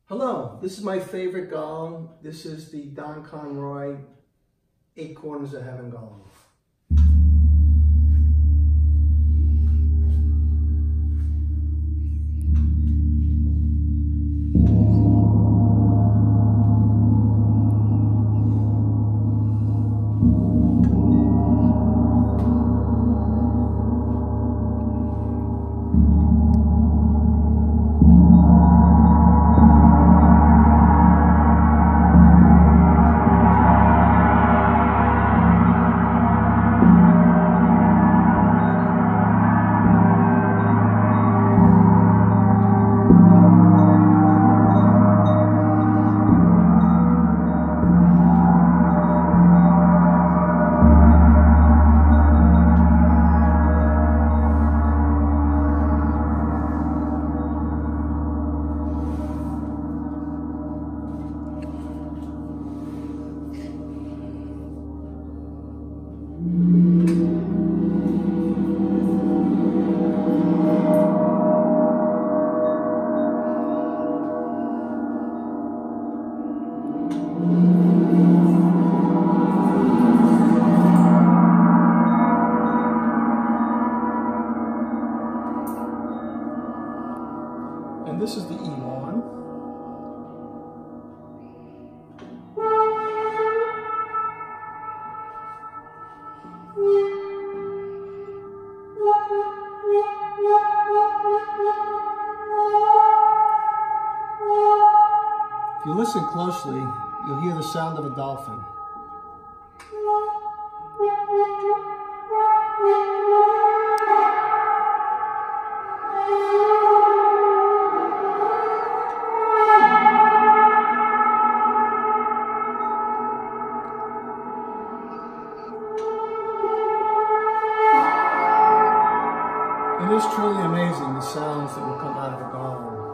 Hello, this is my favorite gong. This is the Concreaux 8 Corners of Heaven gong. And this is the E1. If you listen closely, you'll hear the sound of a dolphin. It is truly amazing, the sounds that will come out of a gong.